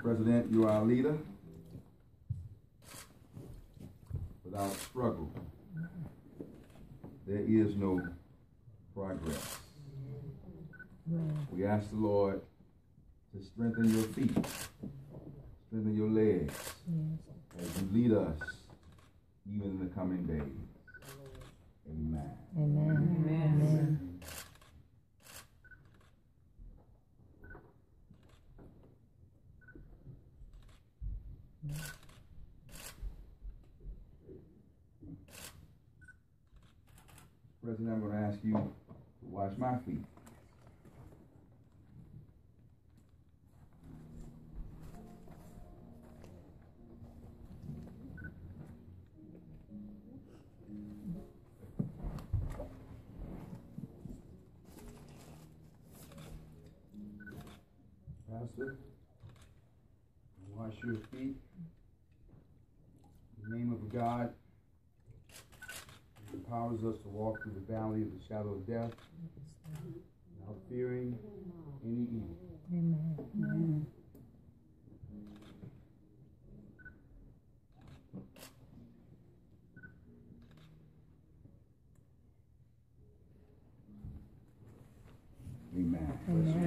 President, you are our leader. Without struggle, there is no progress. We ask the Lord to strengthen your feet, strengthen your legs, as you lead us even in the coming days. Amen. Amen. Amen. Amen. President, I'm going to ask you to wash my feet. Pastor, wash your feet. In the name of God, empowers us to walk through the valley of the shadow of death without fearing any evil. Amen. Amen. Amen. Amen.